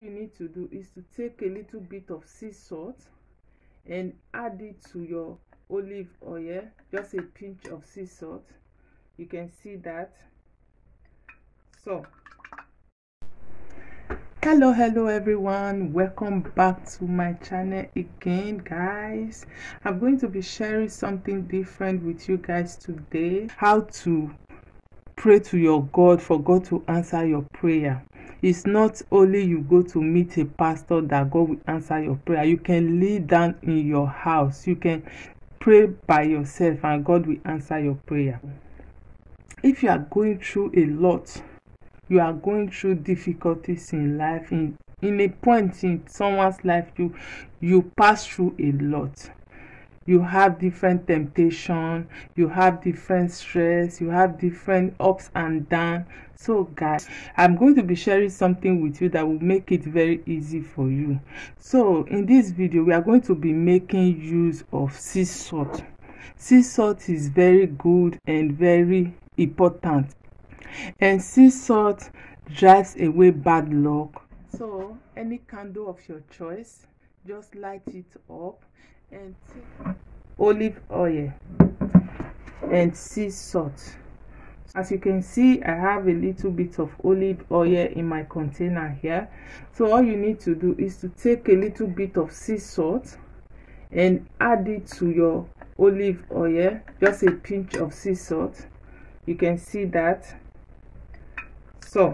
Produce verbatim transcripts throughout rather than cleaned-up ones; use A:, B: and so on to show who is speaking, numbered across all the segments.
A: you need to do is to take a little bit of sea salt and add it to your olive oil, just a pinch of sea salt. You can see that. So hello hello everyone, welcome back to my channel again, guys. I'm going to be sharing something different with you guys today, how to pray to your God for God to answer your prayer. It's not only you go to meet a pastor that God will answer your prayer. You can lay down in your house, you can pray by yourself and God will answer your prayer. If you are going through a lot, you are going through difficulties in life, in in a point in someone's life, you you pass through a lot. You have different temptation, you have different stress, you have different ups and downs. So guys, I'm going to be sharing something with you that will make it very easy for you. So in this video, we are going to be making use of sea salt. Sea salt is very good and very important, and sea salt drives away bad luck. So any candle of your choice, just light it up and take olive oil and sea salt. As you can see, I have a little bit of olive oil in my container here. So all you need to do is to take a little bit of sea salt and add it to your olive oil, just a pinch of sea salt. You can see that. So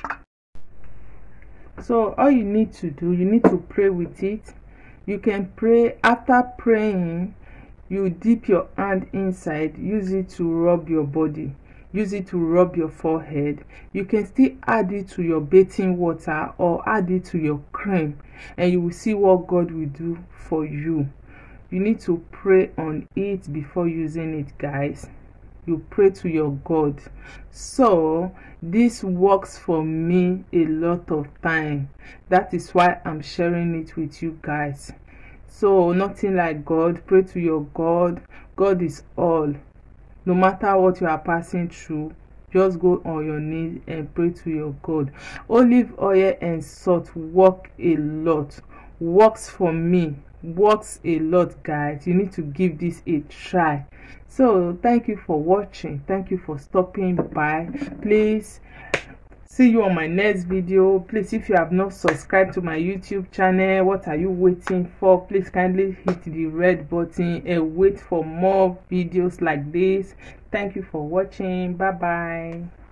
A: so all you need to do, you need to pray with it. You can pray. After praying, you dip your hand inside, use it to rub your body, use it to rub your forehead. You can still add it to your bathing water or add it to your cream, and you will see what God will do for you. You need to pray on it before using it, guys. You pray to your God. So this works for me a lot of time. That is why I'm sharing it with you guys. So nothing like God. Pray to your God. God is all. No matter what you are passing through, just go on your knees and pray to your God. Olive oil and salt work a lot. Works for me. Works a lot, guys. You need to give this a try. So thank you for watching. Thank you for stopping by. Please see you on my next video. Please, if you have not subscribed to my YouTube channel, what are you waiting for? Please kindly hit the red button and wait for more videos like this. Thank you for watching. Bye bye.